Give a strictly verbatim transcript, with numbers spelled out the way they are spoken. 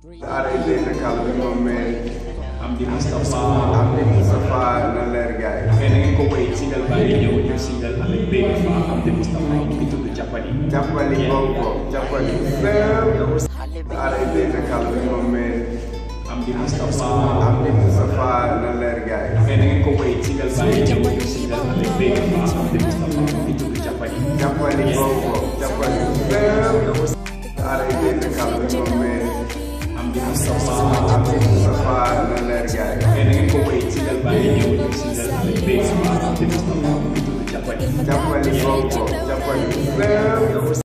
Arrêté na kàlla bi moom mais Amdy Moustapha Amdy Moustapha na leer gaay. mais da ngeen ko woy single baa ngi ñëw ñu single avec Baby Fa Amdy Moustapha mu ngi tudd Jàppali. Jàppali boobu ko Jàppali fépp. Arrêté na kàlla bi moom mais Amdy Moustapha Amdy Moustapha na leer gaay. mais da ngeen ko woy single baa ngi ñëw ñu single avec Baby Fa Amdy Moustapha mu ngi tudd Jàppali. Jàppali boobu ko Jàppali fépp. Arrêté na kàlla bi moom mais Amdy Moustapha Amdy Moustapha na leer gaay. mais da ngeen ko woy single baa ngi ñëw ñu single avec Baby Fa Amdy Moustapha mu ngi tudd Jàppali. Jàppali boobu ko Jàppali fépp.